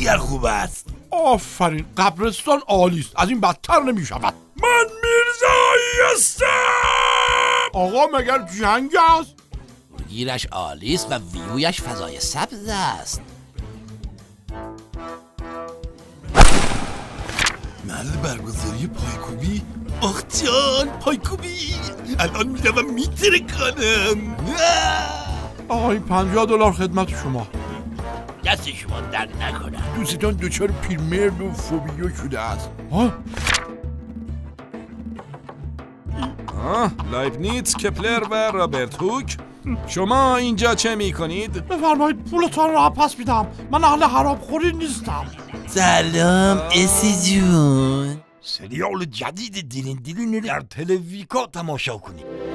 دیگر خوب است. آفرین، قبرستان عالی است، از این بدتر نمی شود. من میرزایی هستم. آقا مگر جنگ است؟ گیرش عالی است و ویویش فضای سبز است. محل برگزاری پایکوبی؟ آخ جان، پایکوبی الان میروم میترکانم. آقا این $50 خدمت شما. دست شما در نکنم. دوستان دچار پیرمرد و فوبیو شده است. لایبنیتس، کپلر و رابرت هوک، شما اینجا چه میکنید؟ بفرمایید پولتان را پس میدم، من اهل حرامخوری نیستم. سلام اسی جون. سریال جدید دیلین در تلویزیون تماشا کنید.